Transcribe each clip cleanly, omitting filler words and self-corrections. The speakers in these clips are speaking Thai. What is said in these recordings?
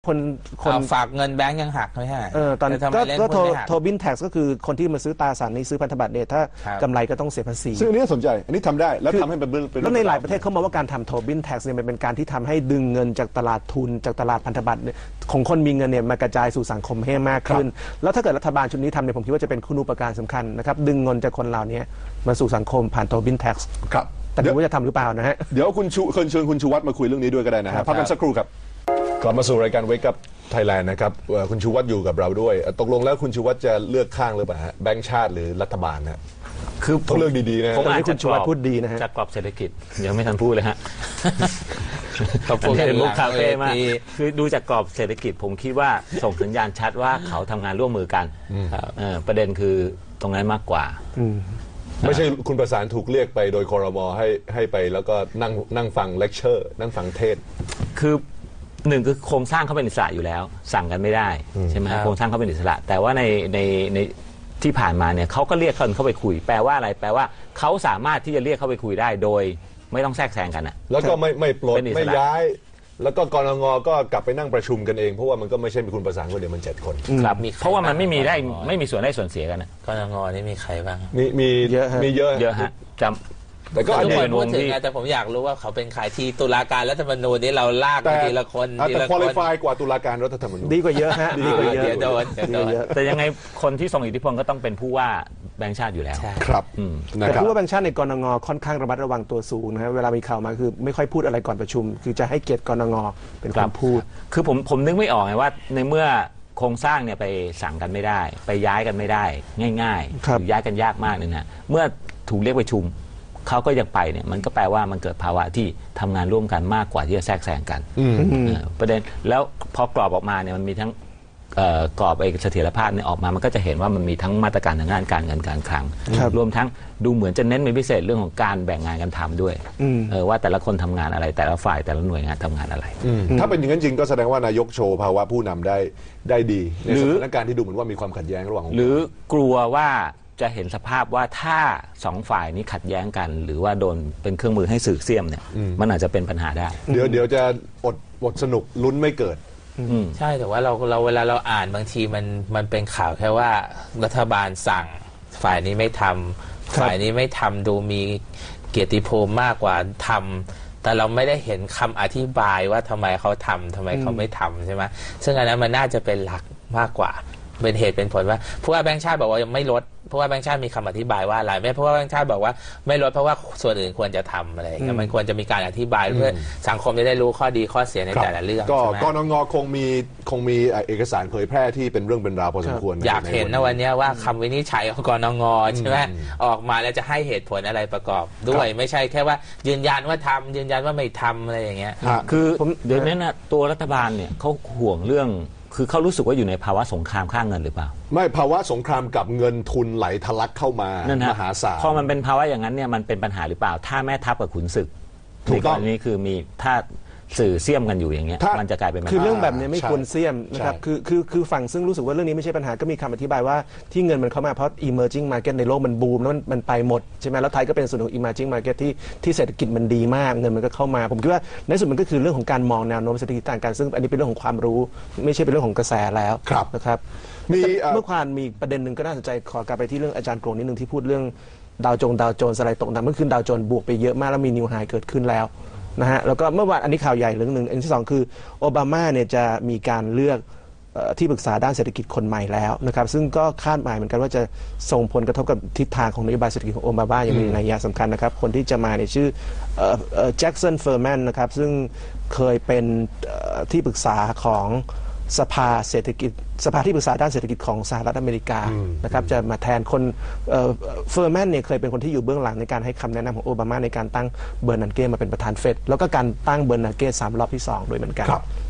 คนฝากเงินแบงก์ยังหักไม่ใช่ตอนก็โทบินแท็กก็คือคนที่มาซื้อตราสารนี้ซื้อพันธบัตรเนี่ยถ้ากำไรก็ต้องเสียภาษีซึ่งอันนี้สนใจอันนี้ทำได้แล้วทำให้เป็นแล้วในหลายประเทศเขามองว่าการทำโทบินแท็กเนี่ยมันเป็นการที่ทำให้ดึงเงินจากตลาดทุนจากตลาดพันธบัตรของคนมีเงินเนี่ยมากระจายสู่สังคมให้มากขึ้นแล้วถ้าเกิดรัฐบาลชุดนี้ทำเนี่ยผมคิดว่าจะเป็นคุณูปการสำคัญนะครับดึงเงินจากคนเหล่านี้มาสู่สังคมผ่านโทบินแท็กครับแต่ไม่รู้จะทำหรือเปล่านะฮะเดี๋ยวคุณเชิญคุณชูวัฒน์มาคุยเรื่องนี้ด้วยก็ได้นะฮะพักกันสักครู่ครับกลับมาสู่รายการ Wake Up Thailand นะครับคุณชูวัฒน์อยู่กับเราด้วยตกลงแล้วคุณชูวัฒน์จะเลือกข้างหรือเปล่าฮะแบงก์ชาติหรือรัฐบาลนะคือต้องเลือกดีๆนะผมให้คุณชูวัฒน์พูดดีนะฮะจากกรอบเศรษฐกิจยังไม่ทันพูดเลยฮะเขาพูดเป็นมุกคาเฟ่มากคือดูจากกรอบเศรษฐกิจผมคิดว่าส่งสัญญาณชัดว่าเขาทำงานร่วมมือกันประเด็นคือตรงนั้นมากกว่าไม่ใช่คุณประสานถูกเรียกไปโดยครม.ให้ไปแล้วก็นั่งฟังเลคเชอร์นั่งฟังเทศคือหนึ่งคือโครงสร้างเขาเป็นอิสระอยู่แล้วสั่งกันไม่ได้ใช่ไหมโครงสร้างเขาเป็นอิสระแต่ว่าในที่ผ่านมาเนี่ยเขาก็เรียกคนเข้าไปคุยแปลว่าอะไรแปลว่าเขาสามารถที่จะเรียกเข้าไปคุยได้โดยไม่ต้องแทรกแซงกันนะแล้วก็ไม่ปลดไม่ย้ายแล้วก็กรงง.ก็กลับไปนั่งประชุมกันเองเพราะว่ามันก็ไม่ใช่มีคุณประสานคนเดียวมัน7 คนครับเพราะว่ามันไม่มีส่วนได้ส่วนเสียกันกรงง.นี่มีใครบ้างมีเยอะฮะจำแต่ก็อันนี้พูดถึงแต่ผมอยากรู้ว่าเขาเป็นใครที่ตุลาการรัฐธรรมนูญนี่เราลากทีละคนแต่ควอลิฟายกว่าตุลาการรัฐธรรมนูญดีกว่าเยอะฮะดีกว่าเยอะโดนแต่ยังไงคนที่ทรงอิทธิพลก็ต้องเป็นผู้ว่าแบงค์ชาติอยู่แล้วครับแต่ผู้ว่าแบงค์ชาติในกรงง.ค่อนข้างระมัดระวังตัวสูงนะฮะเวลามีข่าวมาคือไม่ค่อยพูดอะไรก่อนประชุมคือจะให้เกียรติกรงง.เป็นคนพูดคือผมนึกไม่ออกไงว่าในเมื่อโครงสร้างเนี่ยไปสั่งกันไม่ได้ไปย้ายกันไม่ได้ง่ายๆย้ายกันยากมากเลยนะเมื่อถูกเรียกประชุมเขาก็ยังไปเนี่ยมันก็แปลว่ามันเกิดภาวะที่ทำงานร่วมกันมากกว่าที่จะแทรกแซงกันประเด็นแล้วพอกรอบออกมาเนี่ยมันมีทั้งกรอบเสถียรภาพเนี่ยออกมามันก็จะเห็นว่ามันมีทั้งมาตรการทางด้านการเงินการคลังรวมทั้งดูเหมือนจะเน้นเป็นพิเศษเรื่องของการแบ่งงานกันทำด้วยว่าแต่ละคนทำงานอะไรแต่ละฝ่ายแต่ละหน่วยงานทำงานอะไรถ้าเป็นอย่างนั้นจริงก็แสดงว่านายกโชว์ภาวะผู้นำได้ดีในสถานการณ์ที่ดูเหมือนว่ามีความขัดแย้งระหว่างหรือกลัวว่าจะเห็นสภาพว่าถ้า2 ฝ่ายนี้ขัดแย้งกันหรือว่าโดนเป็นเครื่องมือให้สื่อเสียมเนี่ยมันอาจจะเป็นปัญหาได้เดี๋ยวจะอดสนุกลุ้นไม่เกิดใช่แต่ว่าเราเวลาเราอ่านบางทีมันเป็นข่าวแค่ว่ารัฐบาลสั่งฝ่ายนี้ไม่ทำฝ่ายนี้ไม่ทำดูมีเกียรติภูมิมากกว่าทำแต่เราไม่ได้เห็นคำอธิบายว่าทำไมเขาทำทำไมเขาไม่ทำใช่ไหมซึ่งอันนั้นมันน่าจะเป็นหลักมากกว่าเป็นเหตุเป็นผลว่าผู้ว่าแบงค์ชาติบอกว่ายังไม่ลดผู้ว่าแบงค์ชาติมีคำอธิบายว่าอะไรไม่เพราะว่าแบงค์ชาติบอกว่าไม่ลดเพราะว่าส่วนอื่นควรจะทำอะไรมันควรจะมีการอธิบายเพื่อสังคมจะได้รู้ข้อดีข้อเสียในแต่ละเรื่องก็กนง.คงมีเอกสารเผยแพร่ที่เป็นเรื่องเป็นราวพอสมควรอยากเห็นนะวันนี้ว่าคำวินิจฉัยของกนง.ใช่ไหมออกมาแล้วจะให้เหตุผลอะไรประกอบด้วยไม่ใช่แค่ว่ายืนยันว่าทำยืนยันว่าไม่ทำอะไรอย่างเงี้ยคือเดี๋ยวนี้นะตัวรัฐบาลเนี่ยเขาห่วงเรื่องคือเขารู้สึกว่าอยู่ในภาวะสงครามค่าเงินหรือเปล่าไม่ภาวะสงครามกับเงินทุนไหลทะลักเข้ามามหาศาลพอมันเป็นภาวะอย่างนั้นเนี่ยมันเป็นปัญหาหรือเปล่าถ้าแม่ทัพกับขุนศึกถูกต้องนี้คือมีถ้าสื่อเสี่ยมกันอยู่อย่างเงี้ยมันจะกลายเป็นคือเรื่องแบบนี้ไม่ควรเสี่ยมนะครับคือฝั่งซึ่งรู้สึกว่าเรื่องนี้ไม่ใช่ปัญหาก็มีคำอธิบายว่าที่เงินมันเข้ามาเพราะ emerging market ในโลกมันบูมแล้วมันไปหมดใช่ไหมแล้วไทยก็เป็นส่วนของ emerging market ที่เศรษฐกิจมันดีมากเงินมันก็เข้ามาผมคิดว่าในสุดมันก็คือเรื่องของการมองแนวโน้มเศรษฐกิจต่างกันซึ่งอันนี้เป็นเรื่องของความรู้ไม่ใช่เป็นเรื่องของกระแสแล้วนะครับเมื่อวานมีประเด็นหนึ่งก็น่าสนใจขอกลับไปที่เรื่องอาจารย์โกรงนิดนึงที่พูดเรื่องดาวโจนส์อะไรตกต่ำเมื่อคืนดาวโจนส์บวกไปเยอะมากแล้วมีนิวไฮเกิดขึ้นแล้วนะฮะแล้วก็เมื่อวานอันนี้ข่าวใหญ่เรื่องหนึ่งอันที่2คือโอบามาเนี่ยจะมีการเลือกที่ปรึกษาด้านเศรษฐกิจคนใหม่แล้วนะครับซึ่งก็คาดหมายเหมือนกันว่าจะส่งผลกระทบกับทิศทางของนโยบายเศรษฐกิจของโอบามาอย่างมีนัยสำคัญนะครับคนที่จะมาเนี่ยชื่อแจ็คสันเฟอร์แมนนะครับซึ่งเคยเป็นที่ปรึกษาของสภาที่ปรึกษาด้านเศรษฐกิจของสหรัฐอเมริกานะครับจะมาแทนคนเฟอร์แมนเนี่ยเคยเป็นคนที่อยู่เบื้องหลังในการให้คำแนะนำของโอบามาในการตั้งเบอร์นันเก้มาเป็นประธานเฟดแล้วก็การตั้งเบอร์นันเก้3 รอบที่2ด้วยเหมือนกัน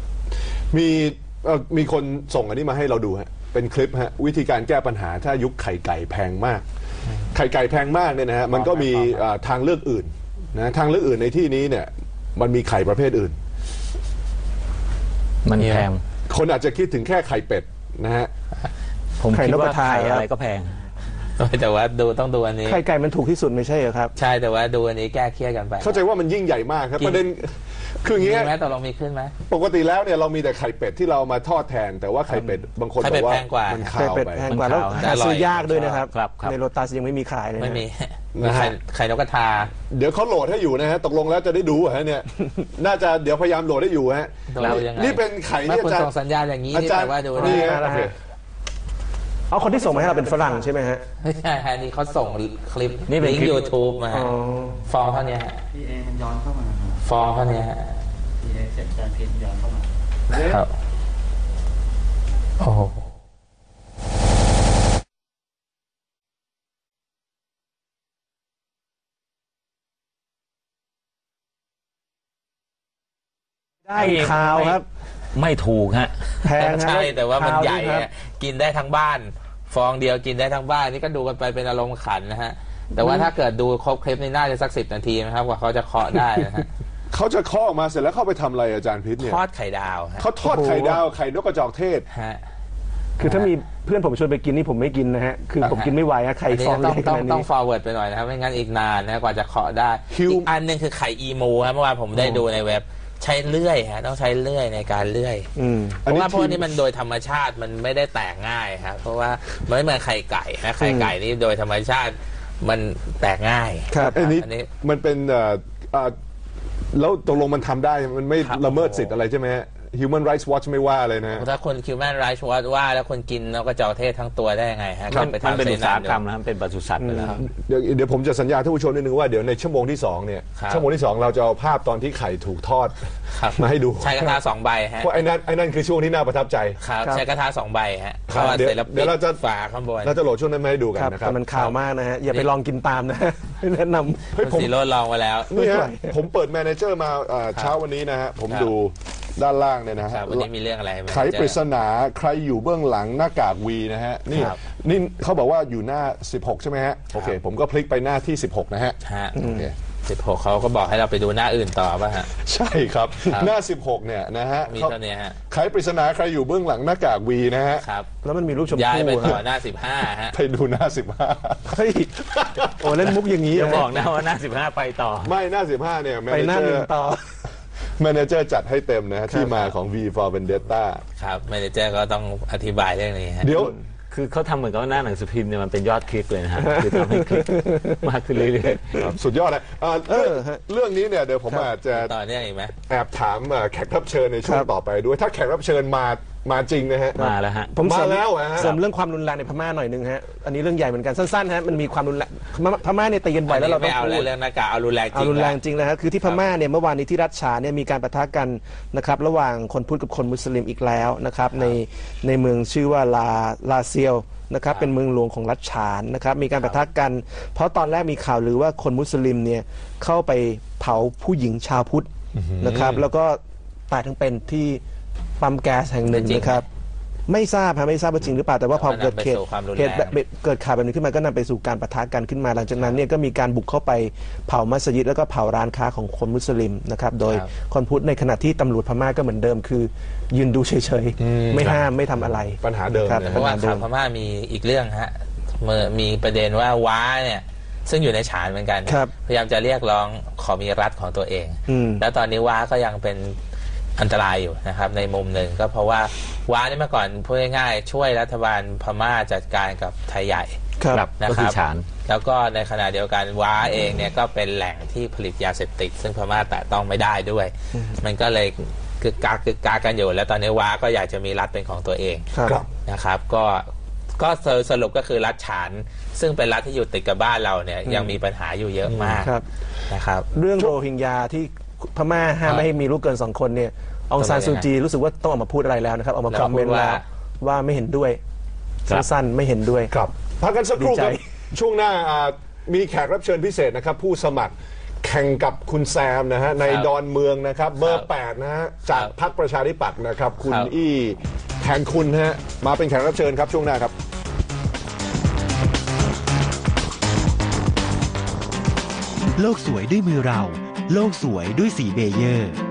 มีคนส่งอันนี้มาให้เราดูฮะเป็นคลิปฮะวิธีการแก้ปัญหาถ้ายุคไข่ไก่แพงมากไข่ไก่แพงมากเนี่ยนะฮะมันก็มีทางเลือกอื่นนะทางเลือกอื่นในที่นี้เนี่ยมันมีไข่ประเภทอื่นมันแพงคนอาจจะคิดถึงแค่ไข่เป็ดนะฮะผมคิดว่าไข่อะไรก็แพงแต่ว่าต้องดูอันนี้ไข่ไก่มันถูกที่สุดไม่ใช่เหรอครับใช่แต่ว่าดูอันนี้แก้เครียดกันไปเข้าใจว่ามันยิ่งใหญ่มากครับประเด็นคืออย่างมีเงี้ยไหมตกลงมีขึ้นไหมปกติแล้วเนี่ยเรามีแต่ไข่เป็ดที่เรามาทอดแทน แต่ว่าไข่เป็ดบางคนไข่บเป็อดกว่าแพงกว่ามันไข่ขาวเป็ดไปแพงกว่าแล้วมันหาขาวซื้อยากด้วยนะครับครับในโลตัสยังไม่มีขายเลยนะไม่มีนะฮะไข่นกกระทาเดี๋ยวเขาโหลดให้อยู่นะฮะตกลงแล้วจะได้ดูฮะเนี่ย น่าจะเดี๋ยวพยายามโหลดให้อยู่ฮะเรายังไงนี่เป็นไข่เมื่อที่คุณอาจารส่งย์สัญญาณอย่างนี้อานี่จารแปย์ลว่าดูนี่นะฮะโอเคเอาคนที่ส่งมาให้เราเป็นฝรั่งใช่ไหมฮะไม่ใช่ฮะนี่เขาส่งคลิปนี่เป็นลิงคลิก์ปยูทูบมาอ๋ฮะอฟองเท่านี้ฮะพี่เอมันย้อนเข้ามาครับฟองเท่านี้ฮะพี่เอเสร็จการพิมพ์ย้อนเข้ามาครับโอ้โหได้ข่าวครับไม่ถูกฮะแพงครับใช่แต่ว่ามันข่ใหญ่ด้วยครับอะกินได้ทั้งบ้าน ฟองเดียวกินได้ทั้งบ้านนี่ก็ดูกันไปเป็นอารมณ์ขันนะฮะแต่ว่าถ้าเกิดดูครบคลิปนี่น่าจะสัก10 นาทีนะครับกว่าเขาจะเคาะได้นะฮะเขาจะเคาะออกมาเสร็จแล้วเข้าไปทำอะไรอาจารย์พิษเนี่ยทอดไข่ดาวฮะเขาทอดไข่ดาวไข่นกกระจอกเทศฮะคือถ้ามีเพื่อนผมชวนไปกินนี่ผมไม่กินนะฮะ คือผมกินไม่ไหวฮะไข่อันนี้ฟองต้เล็องกขต้องนาดต้องนี้ forward ไปหน่อยนะครับไม่งั้นอีกนานนะกว่าจะเคาะได้คิวอีกอันหนึงคือไข่อีมูครับเมื่อวานผมได้ดูในเว็บใช้เลื่อยฮะต้องใช้เลื่อยในการเลื่อยอืมเพราะว่าพวกนี้มันโดยธรรมชาติมันไม่ได้แตกง่ายครับเพราะว่ามันไม่เหมือนไข่ไก่นะไข่ไก่นี่โดยธรรมชาติมันแตกง่ายครับอันนี้อันนี้มันเป็นแล้วตกลงมันทำได้มันไม่ครับละเมิดสิทธิ์อะไรใช่ไหมฮะ Human Rights Watch ไม่ว่าเลยนะถ้าคน Human Rights Watch ว่าแล้วคนกินนกกระจอกเทศทั้งตัวได้ยังไงฮะมันไปมันทำเป็นเสอุตสาหกรรมดูนะมันเป็นปศุสัตว์ไปแล้วเดี๋ยวผมจะสัญญาท่านผู้ชมนิดนึงว่าเดี๋ยวในชั่วโมงที่2เนี่ยครับชั่วโมงที่ 2 เราจะเอาภาพตอนที่ไข่ถูกทอดครับมาให้ดูใช้กระทะ2 ใบฮะเพราะไอ้นั่นคือช่วงที่น่าประทับใจครับครับใช้กระทะ2 ใบฮะครับทอดเสร็จแล้วเดี๋ยวเราจะปิดฝาข้างบนเราจะโหลดช่วงนั้นมาให้ดูกันครับนะครับแต่มันข่าวมากนะฮะ อย่าไปลองกินตามนะ ไม่แนะนำเฮ้ยคุณผมสีโรจน์ลองมาแล้วนี่ไม่ไหวฮะผมเปิดแมเนเจอร์มาเช้าวันนี้นะฮะผมครับดูด้านล่างเนี่ยนะครัฮะบวันนี้มีเรื่องอะไรไหมไขปริศนาใครอยู่เบื้องหลังหน้ากากวีนะฮะนี่ครับนี่เขาบอกว่าอยู่หน้า 16 ใช่ไหมฮะโอเค ผมก็พลิกไปหน้าที่ 16 นะฮะฮะโอเค 16เขาก็บอกให้เราไปดูหน้าอื่นต่อป่ะฮะใช่ครับครับหน้า 16 เนี่ยนะฮะมีเท่านี้ฮะไขปริศนาใครอยู่เบื้องหลังหน้ากากวีนะฮะครับแล้วมันมีรูปชมย้ายพู่ไปต่อฮะหน้า15ฮะไปดูหน้าเฮ้ยโอ้เล่นมุกอย่างนี้อย่าเหรบอกนะว่าหน้า 15 ไปต่อ 15 ไม่หน้า 15 เนี่ยไปหน้าหนึ่งต่อแมเนเจอร์จัดให้เต็มนะฮะที่มาของ V for Vendetta ครับแมเนเจอร์ก็ต้องอธิบายเรื่องนี้ฮะเดี๋ยวคือเขาทำเหมือนกับว่าหน้าหนังสือพิมพ์เนี่ยมันเป็นยอดคลิกเลยนะฮะ คือทำให้คลิกมากขึ้นเรื่อยสุดยอดเลยเรื่องนี้เนี่ยเดี๋ยวผมอาจจะต่อเนื่องอีกไหมแอบถามแขกรับเชิญในช่วงครับต่อไปด้วย ถ้าแขกรับเชิญมาจริงนะฮะๆ มาแล้วฮะผมเสริมาแล้วอะฮะเสริมเรื่องความรุนแรงในพม่าหน่อยหนึงฮะ อันนี้เรื่องใหญ่เหมือนกันสั้นๆฮะ มันมีความรุนแรงพม่าเนี่ยตีกันบ่อยแล้วเราต้ไม่องเอาพูแล้วดเรื่องหน้ากากเอารุนแรงจเอาริงรุนแรงแล้วจริงนะฮะคือที่พม่าเนี่ยเมื่อวานนี้ที่รัฐฉานเนี่ยมีการปะทะกันนะครับระหว่างคนพุทธกับคนมุสลิมอีกแล้วนะครับในเมืองชื่อว่าลาเซียวนะครับเป็นเมืองหลวงของรัฐฉานนะครับมีการปะทะกัน เพราะตอนแรกมีข่าวลือว่าคนมุสลิมเนี่ยเข้าไปเผาผู้หญิงชาวพุทธนะครับแล้วก็ตายทั้งเป็นที่ปั๊มแก๊สแห่งหนึ่งจริงไหมนะครับไม่ทราบว่าจริงหรือเปล่าแต่ว่าพอเกิดนำไปสู่ความรุนแรงเหตุแบบเกิดข่าวแบบนี้ขึ้นมาก็นำไปสู่การปะทะกันขึ้นมาหลังจากนั้นเนี่ยก็มีการบุกเข้าไปเผามัสยิดแล้วก็เผาร้านค้าของคนมุสลิมนะครับโดยคนพุทธในขณะที่ตำรวจพม่าก็เหมือนเดิมคือยืนดูเฉยๆไม่ห้ามไม่ทำอะไรปัญหาเดิมครับนะเพราะว่าข่าวพม่ามีอีกเรื่องฮะมีประเด็นว่าว้าเนี่ยซึ่งอยู่ในฉานเหมือนกันครับพยายามจะเรียกร้องขอมีรัฐของตัวเอง แล้วตอนนี้ว้าก็ยังเป็นอันตรายอยู่นะครับในมุมหนึ่งก็เพราะว่าว้านี่เมื่อก่อนพูดง่ายๆช่วยรัฐบาลพม่าจัดการกับไทยใหญ่ครับนะก็คคืรัอบ ฉานแล้วก็ในขณะเดียวกันว้าเองเนี่ยก็เป็นแหล่งที่ผลิตยาเสพติด ซึ่งพม่าแตะต้องไม่ได้ด้วย มันก็เลยกึกกากันอยู่ แล้วตอนนี้ว้าก็อยากจะมีรัฐเป็นของตัวเองครับนะครับก็สรุปก็คือรัฐฉาน ซึ่งเป็นรัฐที่อยู่ติดกับบ้านเราเนี่ยยังมีปัญหาอยู่เยอะมากครับนะครับเรื่องโรฮิงญาที่พม่าห้ามไม่ให้มีลูกเกิน2 คนเนี่ยองซานซูจีรู้สึกว่าต้องออกมาพูดอะไรแล้วนะครับออกมาคอมเมนต์แล้วว่าไม่เห็นด้วยครับสั้นๆไม่เห็นด้วยครับพักกันสักครู่ดีใจครับช่วงหน้ามีแขกรับเชิญพิเศษนะครับ ผู้สมัครแข่งกับคุณแซมนะฮะในดอนเมืองนะครับ เบอร์ 8 นะฮะจากพรรคประชาธิปัตย์นะครับ คุณครับอี้แทนคุณฮะมาเป็นแขกรับเชิญครับช่วงหน้าครับโลกสวยด้วยมือเรา โลกสวยด้วยสีเบเยอร์